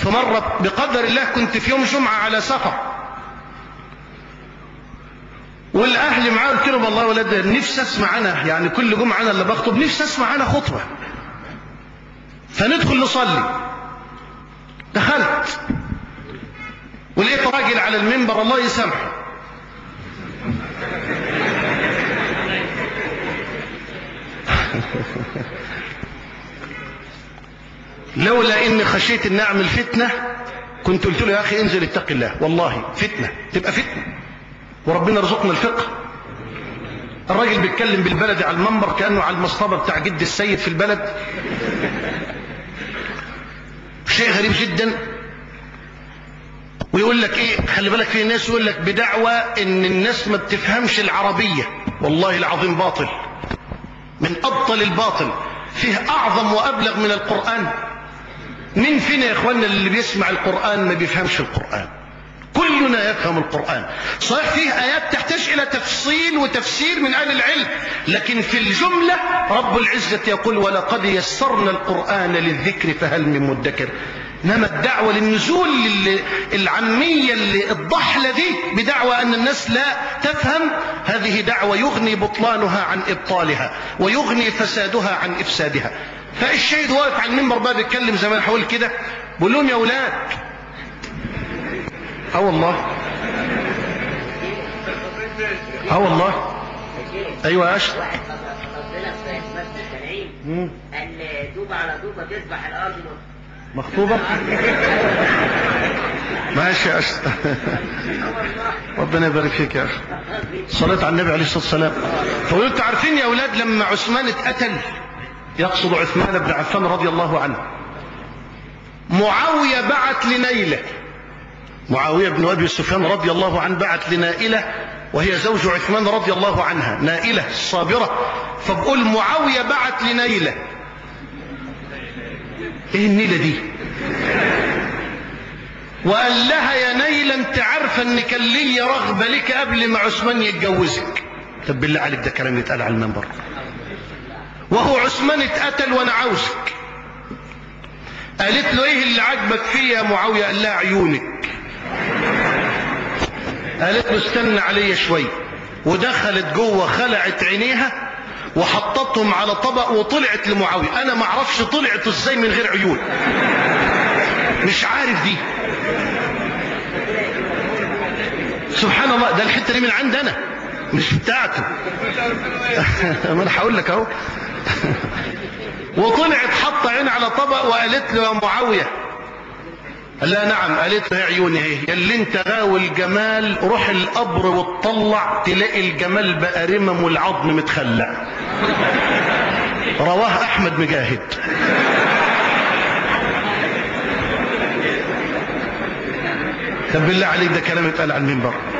فمرة بقدر الله كنت في يوم جمعة على سفر، والاهل معاه، قلت لهم والله يا ولاد نفسي اسمع انا، يعني كل جمعة انا اللي بخطب، نفسي اسمع انا خطبة، فندخل نصلي. دخلت ولقيت راجل على المنبر الله يسامحه لولا اني خشيت ان اعمل فتنة كنت قلت له يا اخي انزل اتق الله، والله فتنة تبقى فتنة، وربنا رزقنا الفقه. الراجل بيتكلم بالبلد على المنبر كأنه على المصطبة بتاع جد السيد في البلد، شيء غريب جدا. ويقول لك ايه، خلي بالك في ناس يقول لك بدعوى ان الناس ما بتفهمش العربية، والله العظيم باطل من ابطل الباطل، فيه اعظم وابلغ من القرآن. مين فينا يا اخواننا اللي بيسمع القرآن ما بيفهمش القرآن؟ كلنا يفهم القرآن، صحيح فيه آيات تحتاج إلى تفصيل وتفسير من أهل العلم، لكن في الجملة رب العزة يقول ولقد يسرنا القرآن للذكر فهل من مدكر. إنما الدعوة للنزول العامية الضحلة دي بدعوة أن الناس لا تفهم، هذه دعوة يغني بطلانها عن إبطالها ويغني فسادها عن إفسادها. فالشيخ واقف على المنبر بقى بيتكلم زي ما حول كده، بقول لهم يا أولاد، والله والله ايوه يا اشرف، واحد ربنا في مسجد التنعيم قال دوبه على دوبه تذبح الارض مخطوبه. ماشي يا اشرف ربنا يبارك فيك يا اخي، صليت على النبي عليه الصلاه والسلام. فقلت انتوا عارفين يا اولاد لما عثمان اتقتل، يقصد عثمان بن عفان رضي الله عنه، معاويه بعت لنيله، معاوية بن أبي سفيان رضي الله عنه بعت لنائلة وهي زوج عثمان رضي الله عنها، نائلة الصابرة. فبقول معاوية بعت لنيلة، ايه النيلة دي؟ وقال لها يا نيلة انت عارفة ان كان لي رغبة لك قبل ما عثمان يتجوزك. طب بالله عليك ده كلام يتقال على المنبر، وهو عثمان اتقتل وانا عاوزك. قالت له ايه اللي عجبك فيه يا معاوية؟ قال لها عيونك. قالت له استنى علي شوي، ودخلت جوه خلعت عينيها وحطتهم على طبق وطلعت لمعاوية. انا ما اعرفش طلعت ازاي من غير عيون، مش عارف دي، سبحان الله. ده الحته دي من عند انا مش بتاعته ما انا هقول لك اهو وطلعت حط عين على طبق وقالت له يا معاوية. قال لها نعم. قالت له يا عيوني اهي، يا اللي انت غاوي الجمال روح القبر وتطلع تلاقي الجمال بقى رمم والعظم متخلع. رواه احمد مجاهد. طب بالله عليك ده كلام اتقال على المنبر.